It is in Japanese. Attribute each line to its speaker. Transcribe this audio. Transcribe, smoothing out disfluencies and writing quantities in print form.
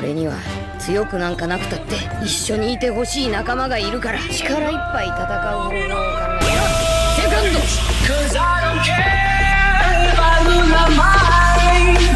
Speaker 1: 俺には強くなんかなくたって一緒にいてほしい仲間がいるから、力いっぱい戦う方法を考えろ。セカンド